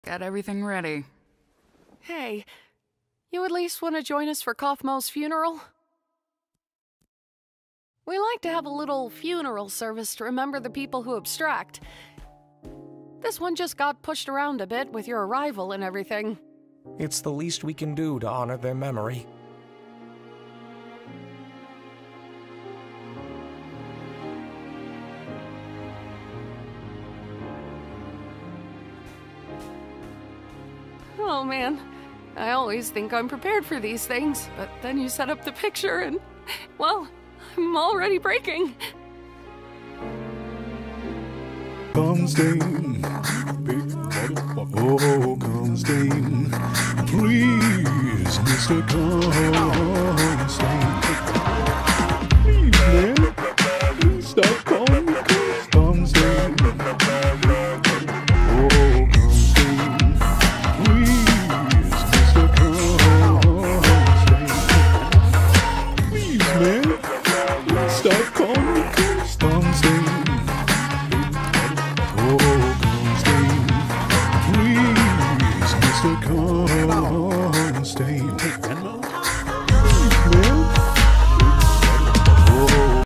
Got everything ready. Hey, you at least want to join us for Kofmo's funeral? We like to have a little funeral service to remember the people who abstract. This one just got pushed around a bit with your arrival and everything. It's the least we can do to honor their memory. Oh man, I always think I'm prepared for these things, but then you set up the picture and, well, I'm already breaking. Come stain, big motherfucker. Oh, come stain, please, Mr. Come.